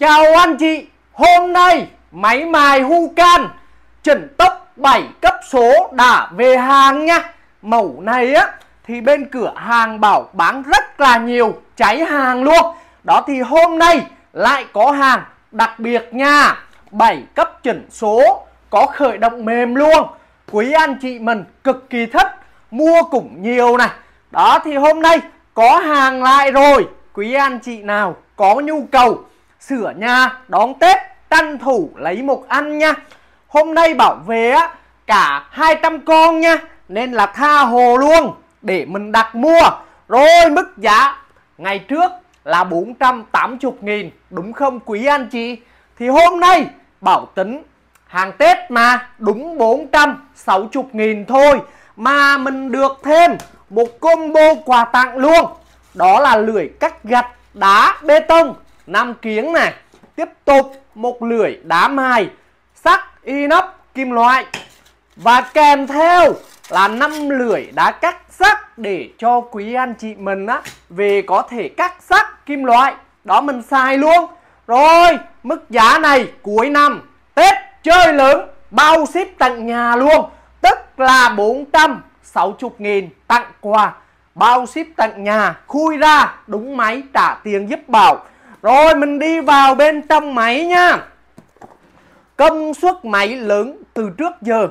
Chào anh chị, hôm nay máy mài Hucan chuẩn tốc 7 cấp số đã về hàng nha. Mẫu này á thì bên cửa hàng bảo bán rất là nhiều, cháy hàng luôn. Đó thì hôm nay lại có hàng đặc biệt nha. 7 cấp chuẩn số, có khởi động mềm luôn. Quý anh chị mình cực kỳ thích, mua cũng nhiều này. Đó thì hôm nay có hàng lại rồi. Quý anh chị nào có nhu cầu sửa nhà đón Tết tranh thủ lấy một ăn nha. Hôm nay bảo về á cả 200 con nha, nên là tha hồ luôn để mình đặt mua. Rồi mức giá ngày trước là 480.000 đúng không quý anh chị? Thì hôm nay bảo tính hàng Tết mà đúng 460.000 thôi, mà mình được thêm một combo quà tặng luôn. Đó là lưỡi cắt gạch đá bê tông 5 kiếng này. Tiếp tục một lưỡi đá mài sắt inox kim loại. Và kèm theo là 5 lưỡi đá cắt sắt để cho quý anh chị mình á về có thể cắt sắt kim loại. Đó mình xài luôn. Rồi mức giá này cuối năm Tết chơi lớn, bao ship tận nhà luôn. Tức là 460.000 tặng quà, bao ship tận nhà, khui ra đúng máy trả tiền giúp Bảo. Rồi mình đi vào bên trong máy nha. Công suất máy lớn từ trước giờ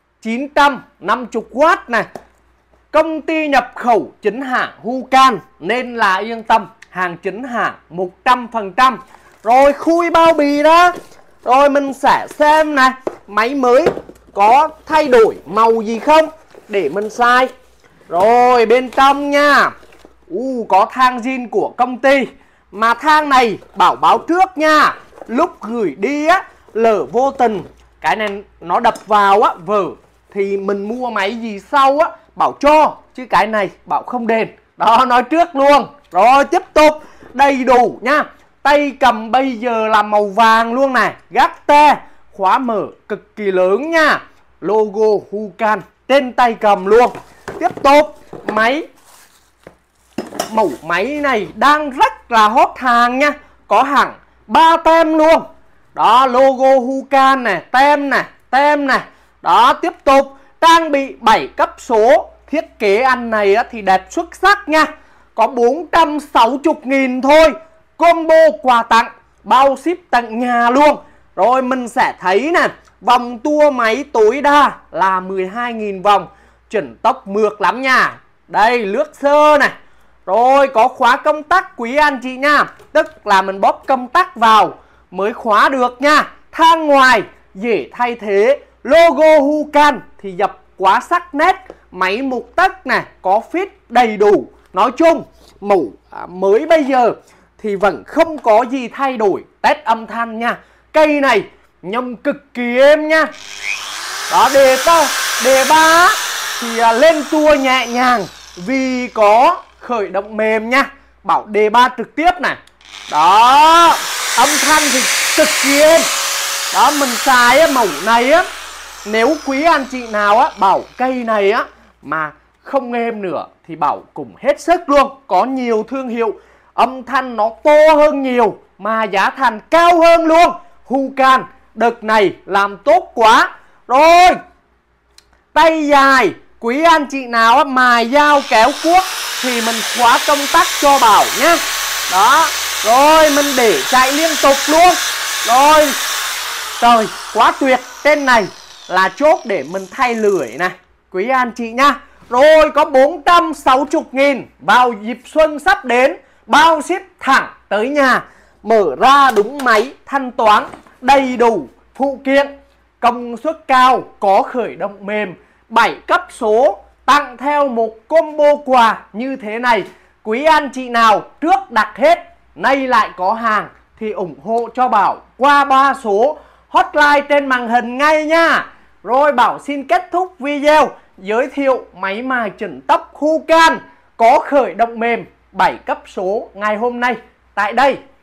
950W này. Công ty nhập khẩu chính hãng Hucan nên là yên tâm, hàng chính hãng 100%. Rồi khui bao bì đó. Rồi mình sẽ xem này, máy mới có thay đổi màu gì không để mình xài. Rồi bên trong nha, có thang zin của công ty. Mà thang này Bảo báo trước nha, lúc gửi đi á lỡ vô tình cái này nó đập vào á vỡ thì mình mua máy gì sau á Bảo cho, chứ cái này Bảo không đền. Đó, nói trước luôn. Rồi tiếp tục đầy đủ nha. Tay cầm bây giờ là màu vàng luôn này, gác te, khóa mở cực kỳ lớn nha, logo Hucan trên tay cầm luôn. Tiếp tục máy, mẫu máy này đang rất là hot hàng nha, có hẳn 3 tem luôn. Đó, logo Hucan này, tem này. Đó, tiếp tục trang bị 7 cấp số. Thiết kế anh này thì đẹp xuất sắc nha. Có 460.000 thôi. Combo quà tặng, bao ship tận nhà luôn. Rồi mình sẽ thấy nè, vòng tua máy tối đa là 12.000 vòng. Chuẩn tốc mượt lắm nha. Đây, lướt sơ này. Rồi có khóa công tắc quý anh chị nha. Tức là mình bóp công tắc vào mới khóa được nha. Thang ngoài dễ thay thế. Logo Hucan thì dập quá sắc nét. Máy 1 tấc này, có fit đầy đủ. Nói chung mẫu mới bây giờ thì vẫn không có gì thay đổi. Test âm thanh nha. Cây này nhâm cực kỳ êm nha. Đó, đề ba thì lên tua nhẹ nhàng vì có khởi động mềm nha. Bảo đề ba trực tiếp này. Đó, âm thanh thì cực kỳ êm. Đó, mình xài mẫu này á, nếu quý anh chị nào á bảo cây này á mà không êm nữa thì Bảo cũng hết sức luôn. Có nhiều thương hiệu âm thanh nó to hơn nhiều mà giá thành cao hơn luôn. Hucan đợt này làm tốt quá. Rồi tay dài, quý anh chị nào mài dao kéo cuốc thì mình khóa công tắc cho Bảo nhá. Đó, rồi mình để chạy liên tục luôn. Rồi, trời quá tuyệt. Trên này là chốt để mình thay lưỡi này quý anh chị nha. Rồi có 460.000 vào dịp xuân sắp đến, bao ship thẳng tới nhà. Mở ra đúng máy thanh toán, đầy đủ phụ kiện, công suất cao, có khởi động mềm, 7 cấp số, tặng theo một combo quà như thế này. Quý anh chị nào trước đặt hết, nay lại có hàng thì ủng hộ cho Bảo qua 3 số hotline trên màn hình ngay nha. Rồi Bảo xin kết thúc video giới thiệu máy mài chuẩn tốc Hucan có khởi động mềm 7 cấp số ngày hôm nay tại đây.